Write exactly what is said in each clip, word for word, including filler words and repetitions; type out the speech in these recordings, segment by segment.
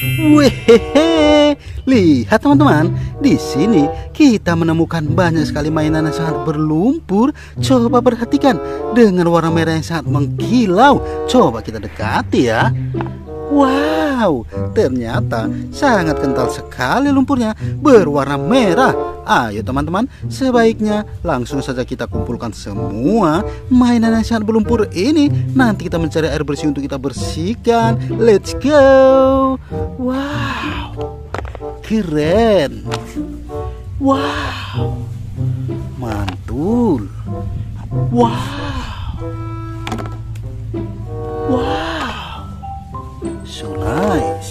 Wehehe, lihat teman-teman, di sini kita menemukan banyak sekali mainan yang sangat berlumpur. Coba perhatikan, dengan warna merah yang sangat mengkilau. Coba kita dekati ya. Wow, ternyata sangat kental sekali lumpurnya, berwarna merah. Ayo teman-teman, sebaiknya langsung saja kita kumpulkan semua mainan yang sangat berlumpur ini. Nanti kita mencari air bersih untuk kita bersihkan. Let's go. Wow, keren. Wow, mantul. Wow, wow, so nice.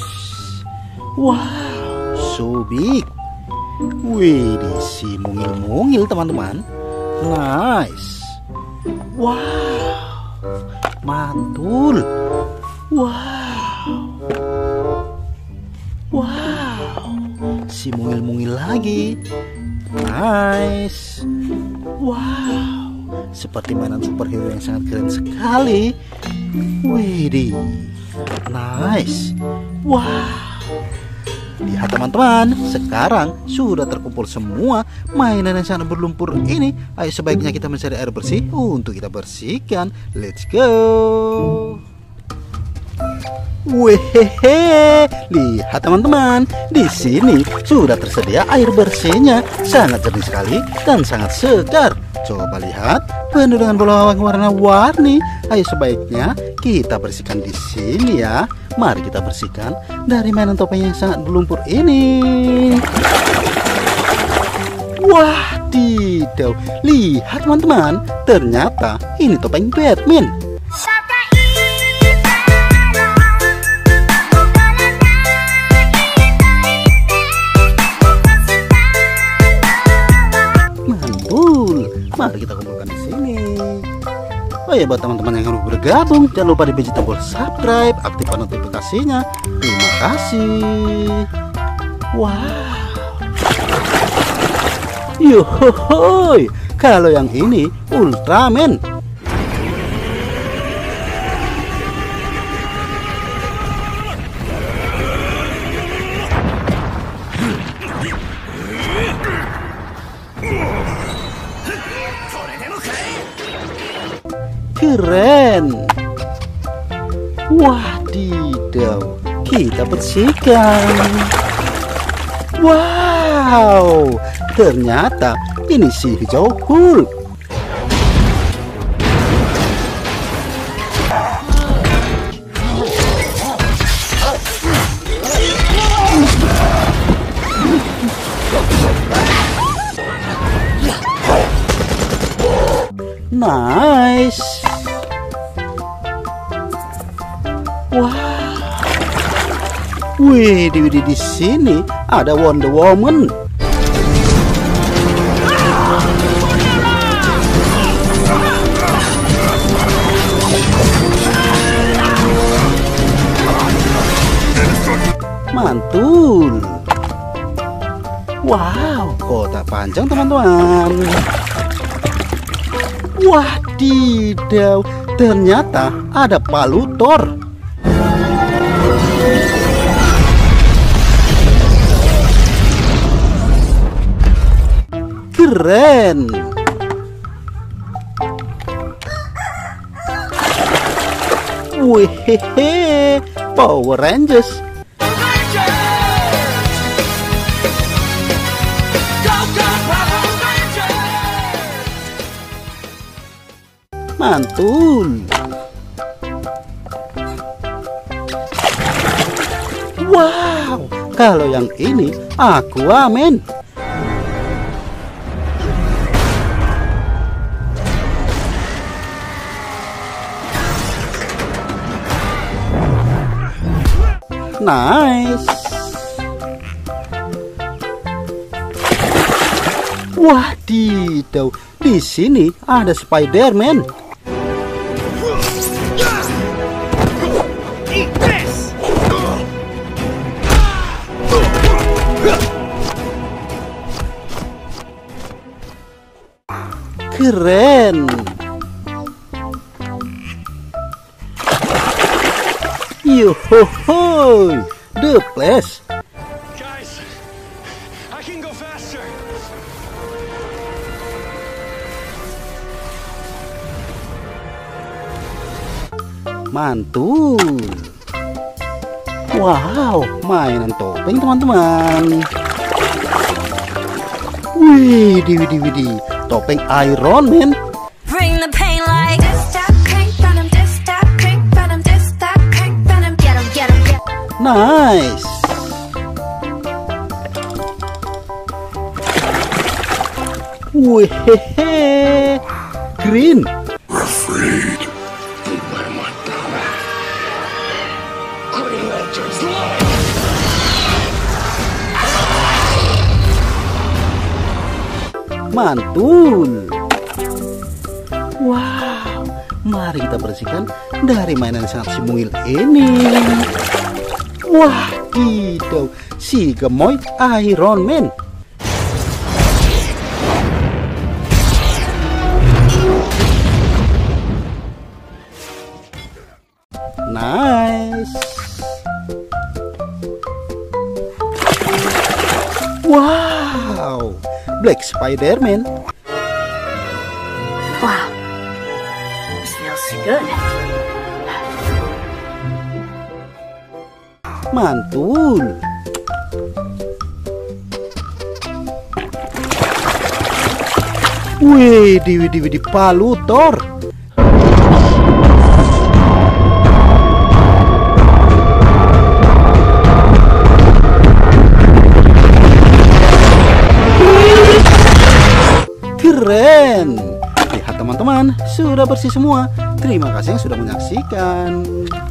Wow, so big. Wih, si mungil-mungil teman-teman. Nice. Wow, mantul. Wow, wow, si mungil-mungil lagi. Nice. Wow, seperti mainan superhero yang sangat keren sekali. Wih, nice. Wow. Lihat teman-teman, sekarang sudah terkumpul semua mainan yang sangat berlumpur ini. Ayo sebaiknya kita mencari air bersih untuk kita bersihkan. Let's go. Wehehe, lihat teman-teman, di sini sudah tersedia air bersihnya, sangat jernih sekali dan sangat segar. Coba lihat, penuh dengan bola warna-warni. Ayo sebaiknya kita bersihkan di sini ya. Mari kita bersihkan dari mainan topeng yang sangat berlumpur ini. Wah, tidak. Lihat teman-teman, ternyata ini topeng Batman. Mantul. Mari kita kumpulkan di sini. Oh ya, buat teman-teman yang baru bergabung, jangan lupa dibiji tombol subscribe, aktifkan notifikasinya. Terima kasih. Wow. Yohoy, kalau yang ini Ultraman. Keren. Wadidaw, kita bersihkan. Wow, ternyata ini si hijau Hulk. Nice. Wah, wih, di, di, di sini ada Wonder Woman. Mantul. Wow, kotak panjang teman-teman. Wadidaw, ternyata ada palu Thor. Keren. Wehehe, Power Rangers. Mantul. Wow, kalau yang ini Aquaman. Nice. Wadidaw, di sini ada Spider-Man. Keren. Yohoy, The Flash. Guys, I can go faster. Mantul. Wow, mainan topeng teman-teman. Wih, di widih widih, topeng Iron Man. Bring the pain like this, stop, crank, venom, this, stop, crank, venom, this, stop, crank, venom, get 'em, get 'em, get 'em. Nice. Wih, green. Afraid. Beware my power. Green Lantern's light. Mantul. Wow, mari kita bersihkan dari mainan sangat si mungil ini. Wah, tidak, si gemoy Iron Man. Nice. Wow, Black Spider-Man. Wow, this feels good. Mantul. Wih, di widih widih Palutor. Keren. Lihat teman-teman, sudah bersih semua. Terima kasih yang sudah menyaksikan.